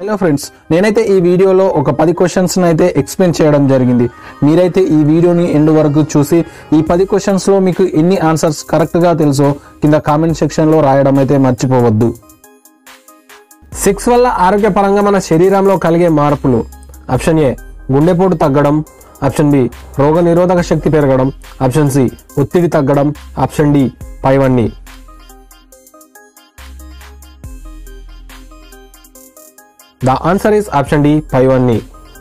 Hello friends, నేనైతే ఈ వీడియోలో ఒక 10 క్వశ్చన్స్ అయితే ఎక్స్ప్లెయిన్ చేయడం జరిగింది. మీరైతే ఈ వీడియోని ఎండ్ వరకు చూసి ఈ 10 క్వశ్చన్స్ లో మీకు ఎన్ని ఆన్సర్స్ కరెక్ట్ గా తెలుసో కింద కామెంట్ సెక్షన్ లో రాయడం అయితే మర్చిపోవద్దు. 6 వల్ల ఆరోగ్యపరంగా మన శరీరంలో కలిగే మార్పులు. ఆప్షన్ ఏ గుండెపోటు తగ్గడం, ఆప్షన్ బి రోగ నిరోధక శక్తి పెరగడం, ఆప్షన్ సి ఒత్తిడి తగ్గడం, ఆప్షన్ డి పైవన్నీ. The answer is option D, పైవన్నీ.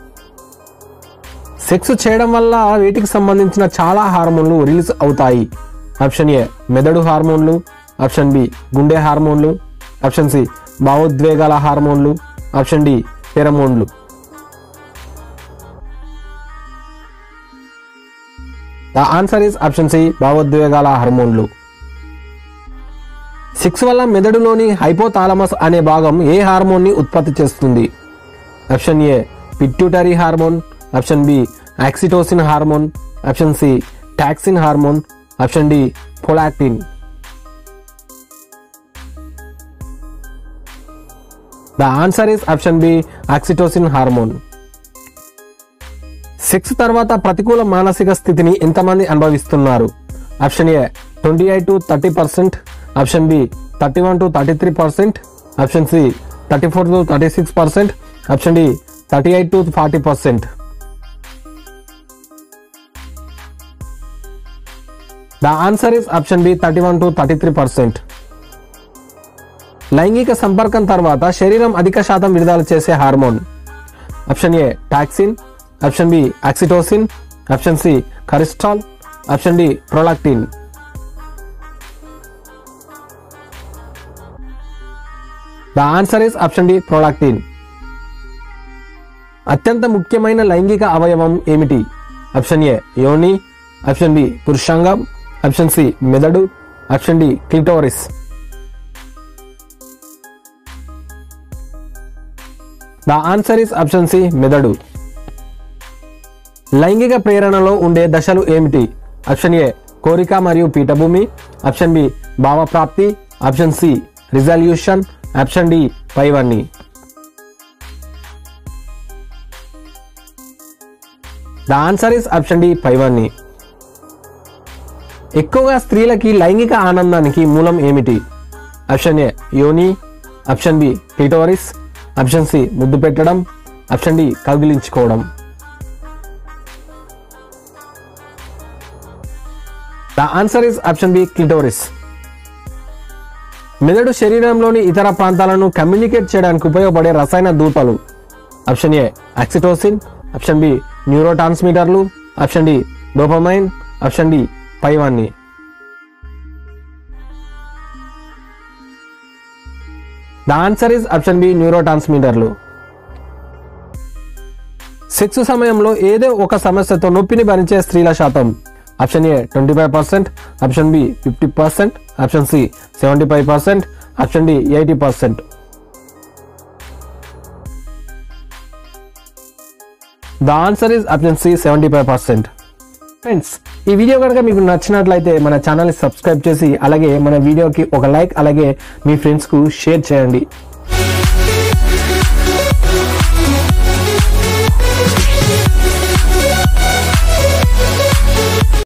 సెక్స్ చేయడం వల్ల వీటికి సంబంధించిన చాలా హార్మోన్లు రిలీజ్ అవుతాయి. ఆప్షన్ ఏ మెదడు హార్మోన్లు, ఆప్షన్ బి గుండె హార్మోన్లు, ఆప్షన్ సి భావోద్వేగాల హార్మోన్లు, ఆప్షన్ డి ఫెరమోన్లు. The answer is option C, భావోద్వేగాల హార్మోన్లు. 6 వల్ల మెదడులోని హైపోథాలమస్ అనే భాగం ఏ హార్మోన్ ని ఉత్పత్తి చేస్తుంది? Option A pituitary hormone, option B oxytocin hormone, option C toxin hormone, option D prolactin. The answer is option B, oxytocin hormone. Sex తర్వాత ప్రతికూల మానసిక స్థితిని ఎంతమంది అనుభవిస్తున్నారు? Option A 28 to 30%, option B 31 to 33%, option C 34 to 36%, option D 38 to 40%. The answer is option B, 31 to 33%. లైంగిక సంపర్కం తర్వాత శరీరం అధిక శాతం విడుదల చేసే hormone. Option A toxin, option B oxytocin, option C cortisol, option D prolactin. The answer is option D, prolactin. అత్యంత ముఖ్యమైన లైంగిక అవయవం ఏమిటి? ఆప్షన్ ఏ యోని, ఆప్షన్ బి పురుషాంగం, ఆప్షన్ సి మెదడు, option D clitoris. The answer is option C, మెదడు. లైంగిక ప్రేరణలో ఉండే దశలు ఏమిటి? ఆప్షన్ ఏ కోరిక మరియు పీఠభూమి, ఆప్షన్ బి భావప్రాప్తి, ఆప్షన్ సి రిజల్యూషన్, ఆప్షన్ డి పైవన్నీ. The answer is option D, పైవన్నీ. ఎక్కువగా స్త్రీలకి లైంగిక ఆనందానికి మూలం ఏమిటి? ఆప్షన్ ఏ యోని, option B clitoris, option C ముద్దు పెట్టడం, ఆప్షన్ డి కౌగిలించుకోవడం. The answer is option B, clitoris. మెదడు శరీరంలోని ఇతర ప్రాంతాలను కమ్యూనికేట్ చేయడానికి ఉపయోగపడే రసాయన దూతలు. Option A oxytocin, option B neuro ట్రాన్స్మిటర్లు, option D dopamine, option D పైవన్నీ. The answer is option B, neuro ట్రాన్స్మిటర్లు. సెక్స్ సమయంలో ఏదో ఒక సమస్యతో నొప్పిని భరించే స్త్రీల శాతం. Option A 25%, option B 50%, option C 75%, option D 80%. The answer is option C, 75%. Friends, ఈ వీడియో కనుక మీకు నచ్చినట్లయితే మన ఛానల్ని సబ్స్క్రైబ్ చేసి అలాగే మన వీడియోకి ఒక లైక్ అలాగే మీ ఫ్రెండ్స్కు షేర్ చేయండి.